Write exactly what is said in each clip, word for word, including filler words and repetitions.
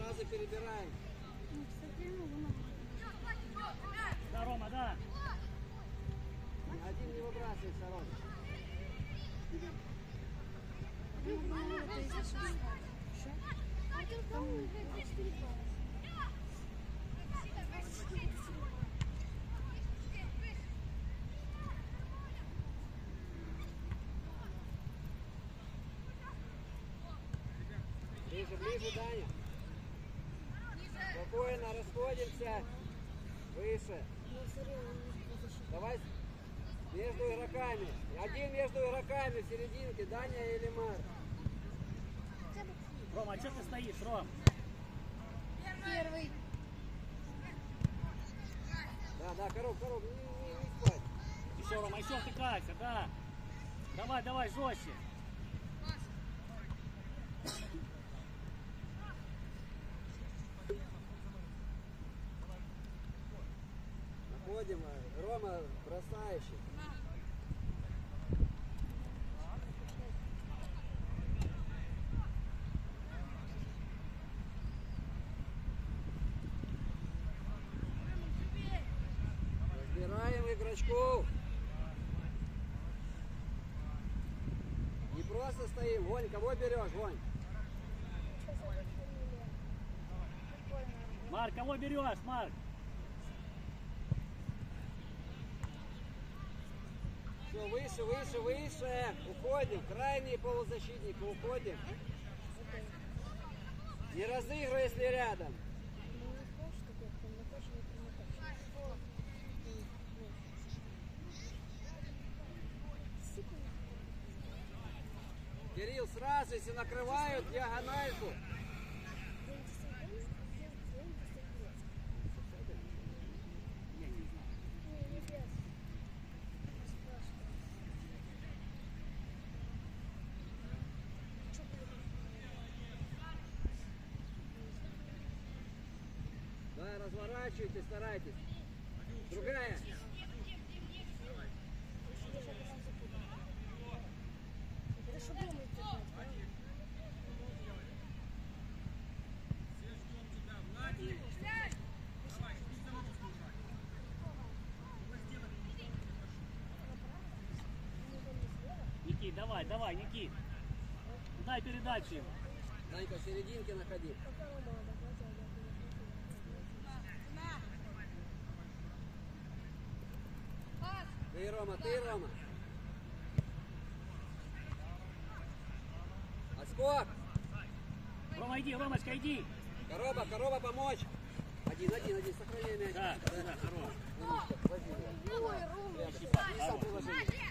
сразу перебираем. Да, Рома, да. Один не выбрасывается, Рома. Ближе, ближе, Даня. Спокойно, расходимся. Выше. Давай между игроками. Один между игроками в серединке. Даня или Марк. Рома, а что ты стоишь, Ром? Первый. Да, да, коров, коров, не, не, не спать. Еще, Рома, еще втыкайся, да. Давай, давай, жестче. Находим. Рома бросающий. Разбираем игрочков. Не просто стоим. Вонь, кого берешь, Вонь? Марк, кого берешь, Марк? Все, выше, выше, выше. Уходим. Крайние полузащитники. Уходим. Не разыгрывай, если рядом. Кирилл, сразу, если накрывают диагональку. Да, разворачивайтесь, старайтесь. Другая. Никит, давай, давай, Никит. Дай передачу ему. Данька, в серединке находи. Ты, Рома, ты, Рома. Отскок. Рома, иди, Ромочка, иди. Короба, корова, помочь. Один, один, один, сохраняй мяч. Да, да, да, хорош. Умничка, возьми его. И сам приложи.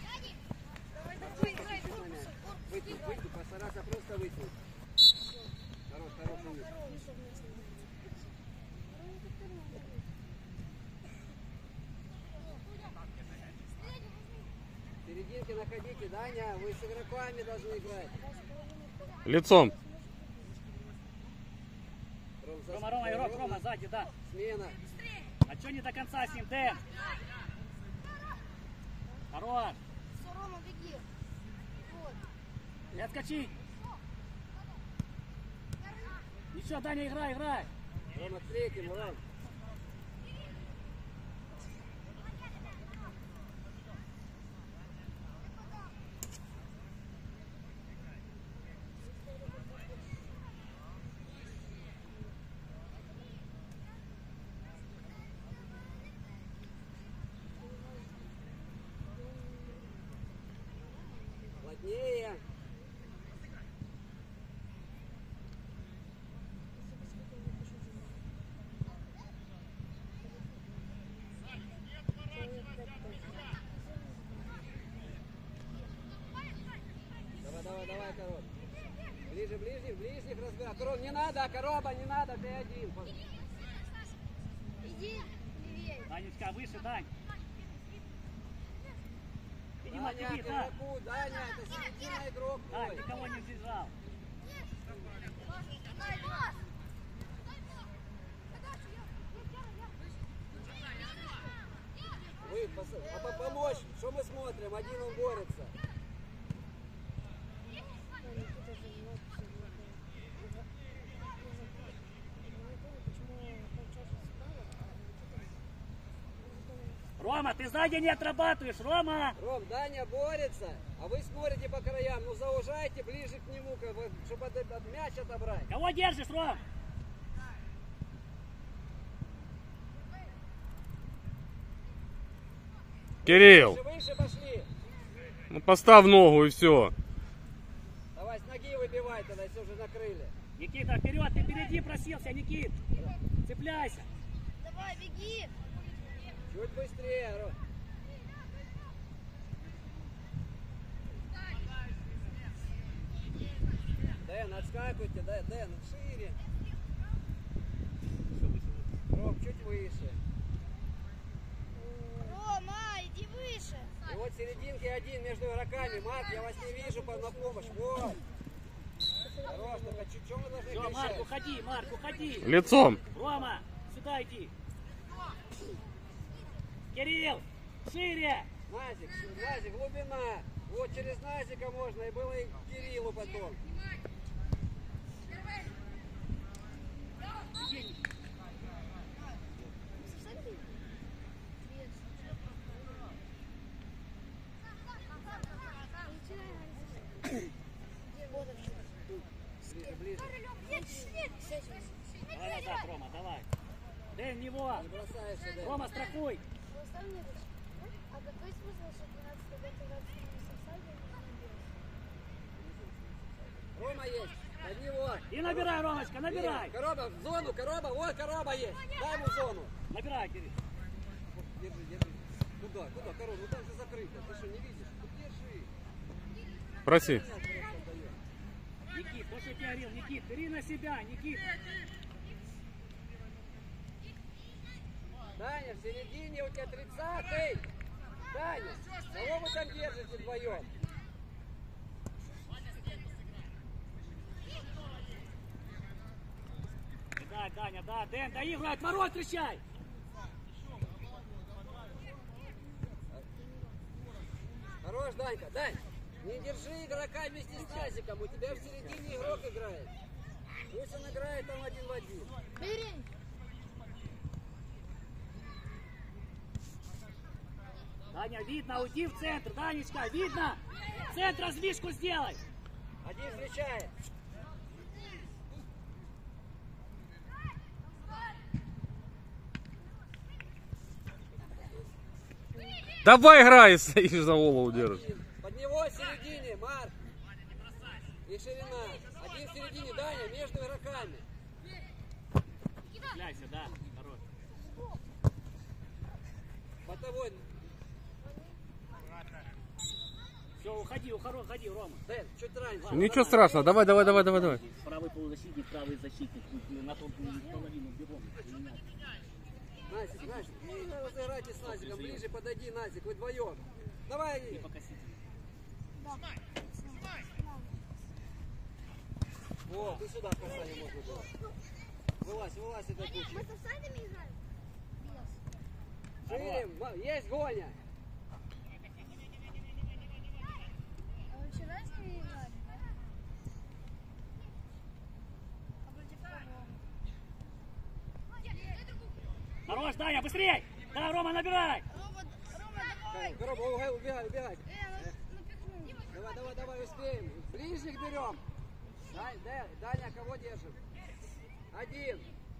Вытянуть, вытянуть, постараться просто вытянуть. Хорош, хорош, умница. В серединке находите, Даня, вы с игроками должны играть. Лицом. Ром, за... Рома, Рома, игрок, Рома, сзади, да. Смена. А что не до конца с ним, Дэн? Хорош. Все, Рома, беги. Вот. Не отскочи. Ничего, Даня, играй, играй. Рома, к третьему, Ром. Плотнее. Давай, давай, давай, коров. Ближе, ближе, ближних разбирай. Коров, не надо, короба, не надо, ты один. Иди левее. Данечка, выше, Дань. Иди, Даня, Марк, к иди, да. игроку, Даня, это середина игрок Дань, твой. никого не держал. Вы, пос- а по- помочь, что мы смотрим? Один он борется. Рома, ты сзади не отрабатываешь, Рома! Ром, Даня борется, а вы смотрите по краям. Ну заужайте ближе к нему, как бы, чтобы от, от мяч отобрать. Кого держишь, Ром? Кирилл, Выше, выше пошли. ну поставь ногу и все. Давай с ноги выбивай тогда, если уже накрыли. Никита, вперед, ты впереди просился, Никит! Цепляйся! Давай, беги. Чуть быстрее, Ром. Дэн, отскакивайте, Дэн, Дэн, шире. Ром, чуть выше. Рома, иди выше. И вот в серединке один между игроками. Марк, я вас не вижу по- на помощь. Вот. Хорош, только чуть что мы должны Все, Марк, кричать? уходи, Марк, уходи! Лицом. Рома, сюда иди! Кирилл, шире! Назик, Назик, глубина. Вот через Назика можно, и было и Кириллу потом. Иди. Ближе, ближе. Давай назад, Рома, давай! Дэн, него! Не бросаешься, Дэн. Рома, страхуй! А какой смысл, что двенадцатый год играть в составе, а не без? Рома есть. Под него. И набирай, Ромочка, набирай! Короба, в зону, Короба. Вот Короба есть. Дай ему в зону. Набирай, Кирилл! Держи, держи. Куда, куда, Короба? Ну там же закрыто. Ты что, не видишь? Ну держи. Проси. Никит, то, что я тебе говорил, Никит, бери на себя, Никит! Даня, в середине у тебя тридцатый. Даня, кого вы там держите вдвоем? Да, Даня, да, Дэн, доигрывай, отворот встречай! Хорош, Данька. Дань, не держи игрока вместе с Назиком. У тебя в середине игрок играет. Пусть он играет там один в один. Бери. Даня, видно, уйди в центр, Данечка, видно! В центр раздвижку сделай! Один встречает. Давай играй, стоишь за голову держишь. Один. Под него в середине, Марк. И ширина. Один в середине, Даня, между игроками. Цепляйся, да, хорош. Ботовой. Все, уходи, уходи, уходи, Рома. Дэн, чуть раньше. Ничего страшного, давай, давай, давай, давай, давай. Правый полузащитник, правый защитник, на тонкую половину бегом. Назик, Назик, не разыграйте с Назиком, ближе подойди, Назик, вы вдвоем. Давай. Не покосите. Вот, и сюда касание можно было. Вылазь, вылазь этой кучи. Мы с офсайдами играем? Шире, ма- есть гоня. А вы вчера с ними играли, да? А против кого? Хорош, Даня, быстрей! Да, Рома, набирай! Рома, Рома, давай! Короба, убегай, убегай, убегай. Э, ну, напихну. Давай, давай, давай, успеем. Ближних берем. Дай, Дэ, Даня, кого держим? Один.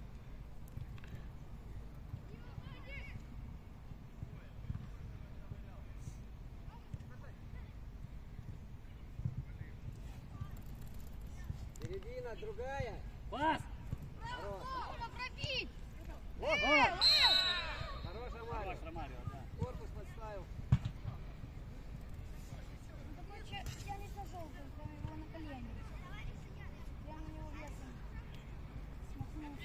Середина, другая. Пас! Хорош. Рома, пробить! Вот, Э, вот. э! Хорош, Ромарио. Хорош, Ромарио, да. Корпус подставил. Ну, такой чё- тянет на желтую, прям его на колени. Прям на него весом. Смахнул.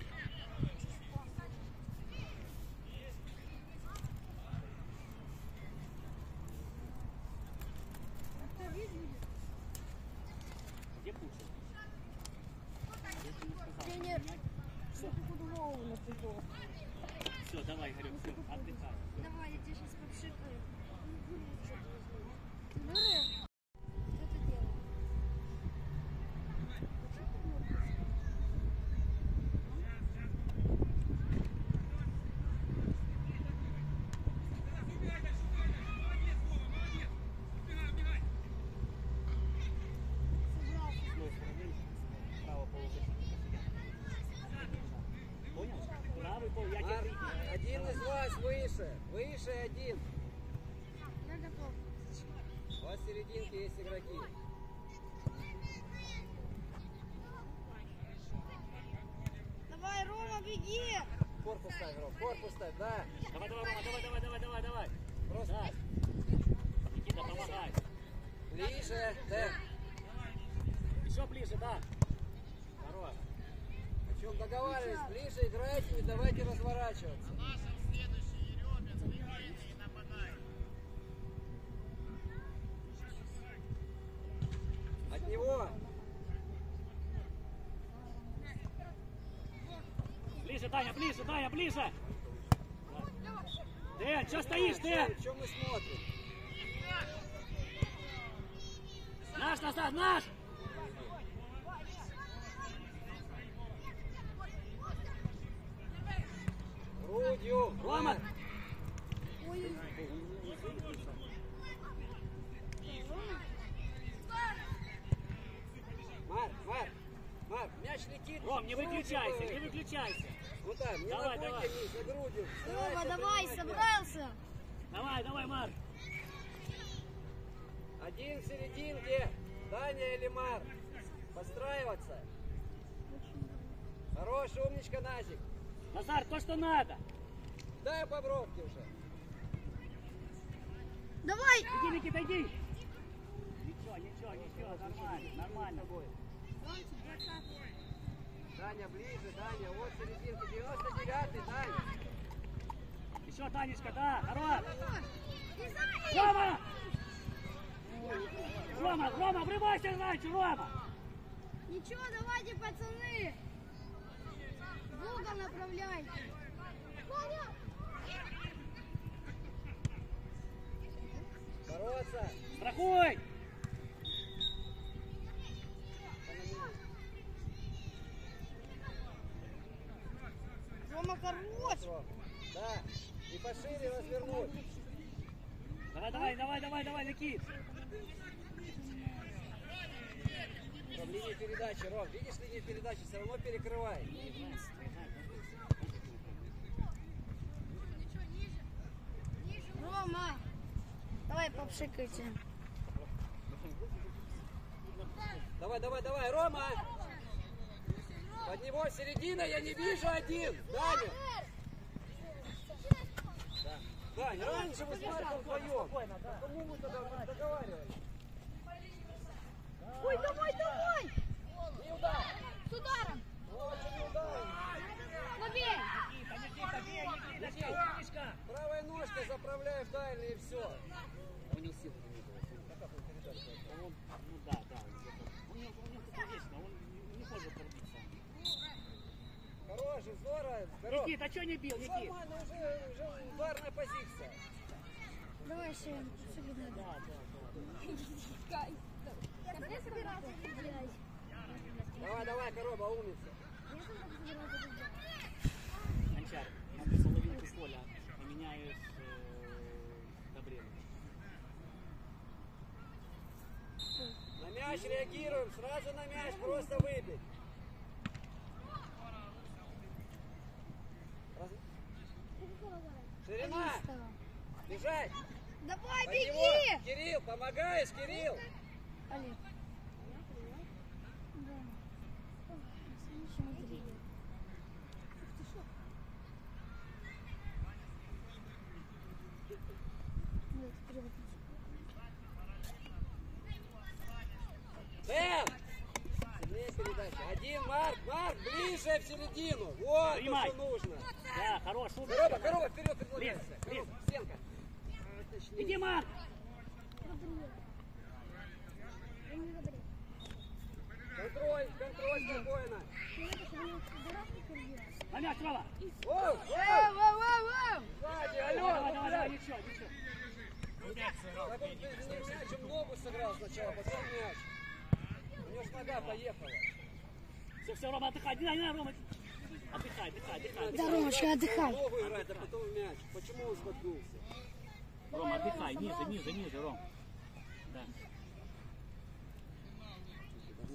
А кто вид будет? Где Пуша? Тренер. Что ты куда голову напрягал? Все, давай, Игорек, все, отдыхай. Давай, я тебе сейчас попшикаю. Дура? Что ты делаешь? готов, я тебе Марк, прикину. один из вас выше. Выше один. Я готов. У вас в серединке есть игроки. Давай, Рома, беги! Корпус ставь, Ром, корпус ставь, да. Давай, давай, Рома, давай, давай, давай, давай, давай. Просто Да. Никита, помогай. ближе, да. Еще ближе, да. Хорош. О чем договаривались, ближе играйте, не давайте разворачиваться. От него. Ближе, Таня, ближе, Таня, ближе. Дэн, что стоишь, Дэн? Чем мы смотрим? Наш назад, наш! Грудью. Рома! Марк. Марк, Марк, Марк, мяч летит. Ром, не грудью выключайся, давай. не выключайся. Вот так, не Давай, ногой давай. тянись, а грудью. Рома, Старайся давай, принимать мяч. собрался! Давай, давай, Марк. Один в серединке. Даня или Марк. Подстраиваться. Хорош, умничка, Назик. Назар, то, что надо. Дай по бровке уже. Давай! Иди, Никита, иди. Ничего, ничего, ничего, нормально, нормально. Даня ближе, Даня, вот серединка, девяносто девятый, Даня. Еще, Танечка, да, хорош. Рома! Рома, Рома, врывайся раньше, Рома! Ничего, давайте, пацаны! В угол направляйте! Бороться. Страхуй! Рома, хорош! Да, и пошире развернуть. Давай, давай, давай, давай, давай, Никит! Ром, линию передачи, Ром, видишь линию передачи, все равно перекрывай. Рома! Давай попшикайте. Давай, давай, давай, Рома! Под него середина, я не вижу один. Даня! Да. Дань, раньше вы с Марком вдвоем. Кому мы тогда договаривались? Ой, давай, давай! Не удар! С ударом! Вот, не удар! Побей! Никита, Никита, бей, Никита, умничка! Правой ножкой заправляй в дальний и все. Он не сил не было. Как он передачу? Он, ну да, да, он, не- он, не такой вечно, он не, не может пробиться. Хороший, здорово. Здорово. Никит, а что не бил, Никит? Нормально, уже, уже ударная позиция. Давай еще сюда. Да, да, да. Я не собирался это делать. Давай, давай, короба, умница. Я собирался это делать. Гончар, надо половинку поля поменяешь э, Добревич. На мяч реагируем, сразу на мяч, просто выбить. Раз- Ширина, бежать. Давай, Под беги! него. Кирилл, помогаешь, Кирилл? Олег. Да. Смотри. Вот, вперед. Дэн! Сильнее передача. Один, Марк, Марк, ближе в середину. Вот, Принимай. то, что нужно. Да, хорош, умничка. Корова, корова, вперед предлагается. Лес, Корова, лес. стенка. А, точнее. Иди, Марк! Контроль, контроль, спокойно. На мяч, Рома! Воу, Воу, воу, воу, воу, воу! сзади, Давай, алло, давай, давай, давай, блядь. ничего, ничего. Так он не мячом ногу сыграл сначала, потом мяч. У него ж нога поехала. Все, все, Рома, отдыхай, не, не, Рома. Отдыхай, отдыхай, отдыхай. Да, Ромочка, отдыхай. Ногу играет, а потом мяч. Почему он споткнулся? Рома, отдыхай, ниже, ниже, ниже, Ром. Да.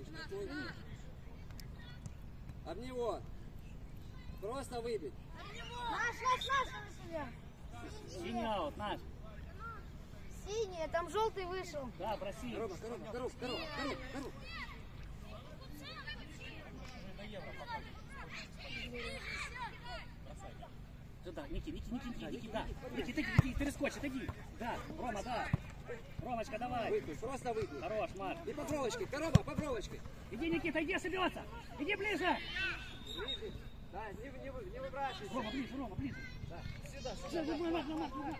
Об него. Просто выбить. наш, наш, наш. Синий аут, наш. Синий, там желтый вышел. Да, проси. Рома, коров, коров, коров, коров, коров. Сюда, Ники, Ники, Ники, Ники, Ники, да. Ники, ты, иди, перескочь, иди. Да, Рома, да. Ромочка, давай. Выпей, просто выпей. Хорош, Марк. И по проволочке, корова, по проволочке. Иди, Никита, иди, ошибется. Иди ближе. Ближе. Да, не, не, вы- не выбрасывайся. Рома, ближе, Рома, ближе. Да, сюда, Все, сюда. давай, Марк, Марк, Марк.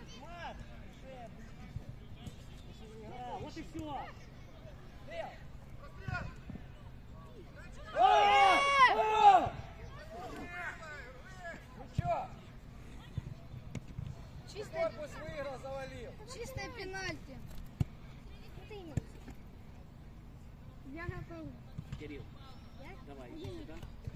Да, вот и все. Ну чё? Чистое, Корпус выиграл, завалил. чистое пенальти. Я готов. Кирилл, Я? давай, иди сюда.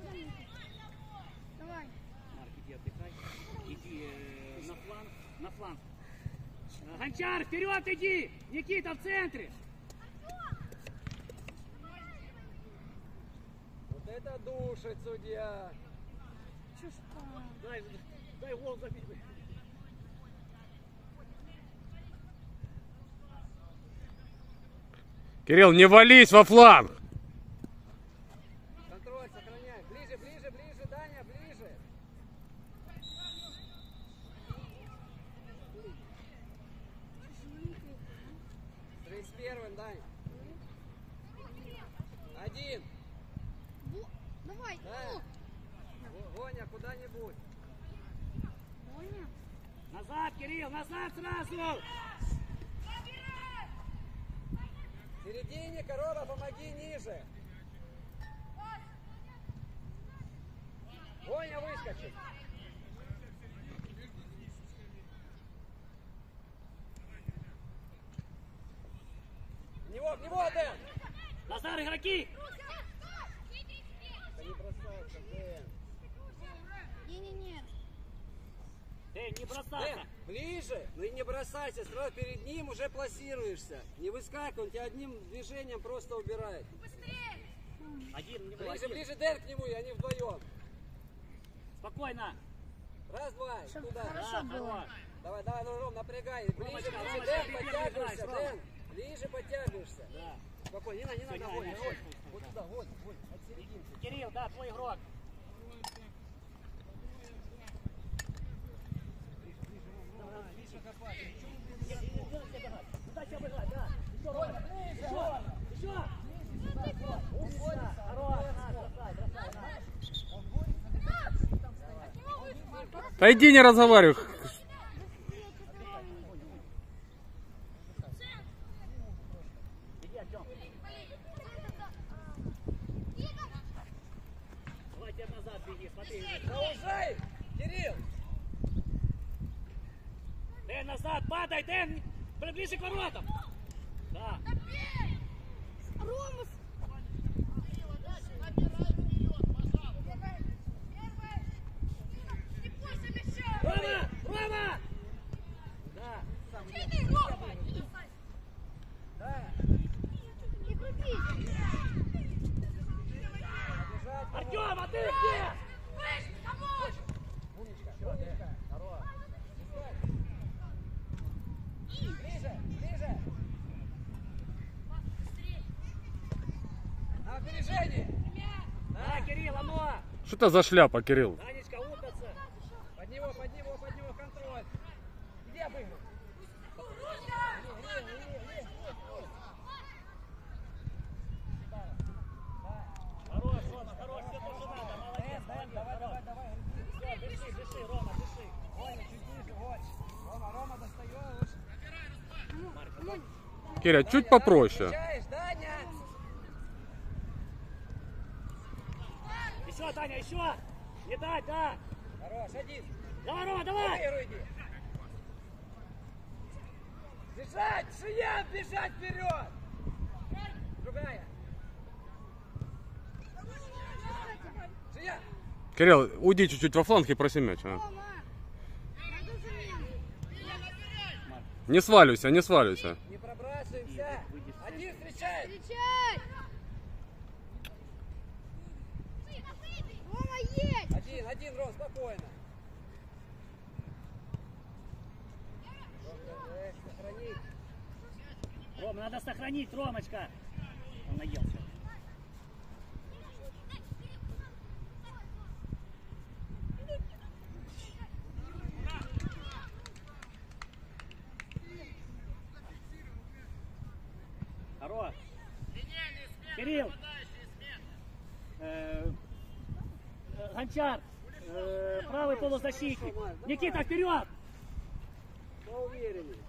Давай. Марк, иди отдыхай. Иди э, на фланг, на фланг. Э, Гончар, вперед иди! Никита в центре! Вот это душит судья. Чушка. Дай, дай гол забить. Кирилл, не вались во фланг. Контроль сохраняй. Ближе, ближе, ближе, Даня, ближе. тридцать первым, Дань. Один. Во- Давай. Да. Го- Гоня, куда-нибудь. Понял? Назад, Кирилл, назад сразу! В середине, корова, помоги ниже. Гоня выскочит. В него, в него, Дэн. Назар, игроки! Да не бросайся, Дэн. Не-не-не. Эй, не Дэн, бросайся! ближе, ну и не бросайся, сразу перед ним уже пласируешься. Не выскакивай, он тебя одним движением просто убирает. Один, не Ближе, один. ближе, Дэн, к нему, и они вдвоем. Спокойно! Раз, два, и Чтоб туда. хорошо Да, было. хорош. Давай, давай, ну, Ром, напрягай. Ближе, Ромочка, ближе, Ромочка, Дэн, ты первый подтягивайся, играешь, Дэн. Ближе подтягиваешься. Да. Спокойно, не надо, не Всё, надо, не Гоня, надо, Гоня. всё, всё, Вот да. туда, вот, вот, от серединки. Кирилл, да, твой игрок. Видишь, копать. Куда тебя обыграть, да? Еще, Рома, еще, еще! Умница! Хорош, на, бросай, бросай, на. Да иди не разговаривай. Иди, Артем. Давай теперь назад беги, смотри. Заужай, Кирилл. Дэн, назад, падай, Дэн! Ближе к воротам! Да. Рома. с- Рома! Рома! Да. Да. Не крути. Бежать, Артем, а ты где? умничка, умничка. Здорово. Ближе, ближе. На опережение. Да, Кирилл, оно! Что это за шляпа, Кирилл? Данечка, умница! Под него, под него, под него контроль. Иди обыгрывай. Хорош, Рома, хорош, все то, что надо, молодец, Дэн, молодец, давай, давай, хорош. давай. Все, дыши, дыши, Рома, дыши. Гоня, чуть ниже, вот. Рома, Рома, достаешь. Киря, чуть попроще. Встречаешь, Даня. Еще, Таня, еще! Не дать, да! Хорош, один. Давай, Рома, давай! Выиграй, иди. Бежать, Шиян, бежать вперед. Другая. Шиян. Кирилл, уйди чуть-чуть во фланг и проси мяч. а. Рома. Надо замену. Не сваливайся, не сваливайся. Не пробрасываемся. Один встречает. Встречай. Рома, есть. Один, один, Ром, спокойно. Надо сохранить, Ромочка. Он наелся. Хорош. Кирилл. Э, э, Гончар. Э, правый полузащитник. Никита, вперед! Поувереннее.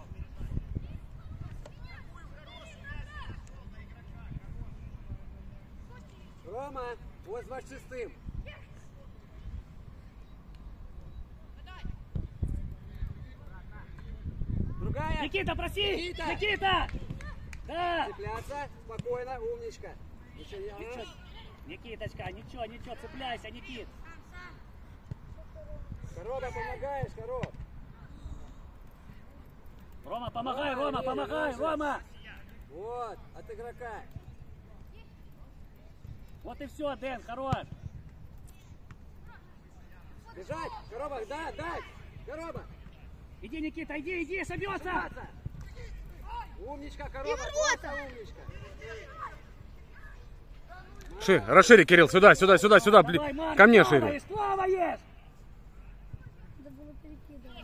Рома, вот с двадцать шестым. Другая. Никита, проси! Никита! Никита! Да! Цепляться. Спокойно, умничка. Еще не... Ничего, Никиточка, ничего, ничего, цепляйся, Никит. Короба, помогаешь, Короб. Рома, помогай, Давай, Рома, Лена, помогай, Леша. Рома! Вот, от игрока. Вот и все, Дэн, хорош. Бежать, Короба, да, дай. Короба. Иди, Никита, иди, иди, собьется! Собраться. Умничка, Короба, просто умничка. Ши, расшири, Кирилл, сюда, сюда, сюда, сюда. бли- Давай, Марк, Ко мне плаваешь, шире. плаваешь! Надо было перекидывать.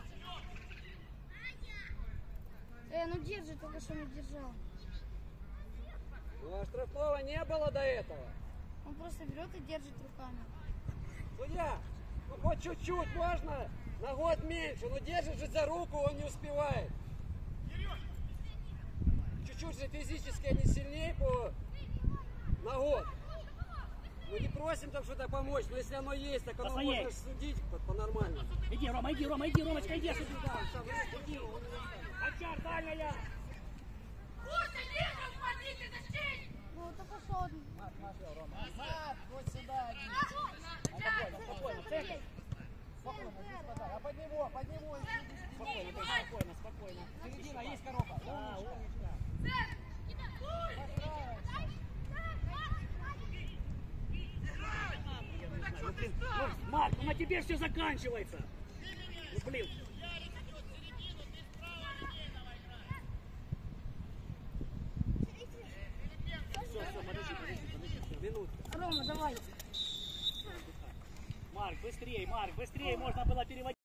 Э, ну держи, только что не держал. Ну, а штрафного не было до этого. Он просто берет и держит руками. Судья, ну хоть чуть-чуть можно, на год меньше, но держит же за руку, он не успевает. Чуть-чуть же физически они сильнее по... на год. Мы не просим там что-то помочь, но если оно есть, так оно Посмотри. можно судить по- по-нормальному. Иди, Рома, иди, Рома, иди, Ромочка, иди сюда. Иди. Гончар, дальняя! Ну, только что он. Вот сюда. Спокойно, спокойно, цепь. А под него, под него. Спокойно, Дэн, спокойно, спокойно. Середина, есть Короба. Да, умничка. Ну, блин, ну, Марк, ну на тебе все заканчивается. Ну, блин. Все, все, подожди, подожди, подожди. Минутка. Рома, давай. Марк, быстрее, Марк, быстрее, можно было переводить.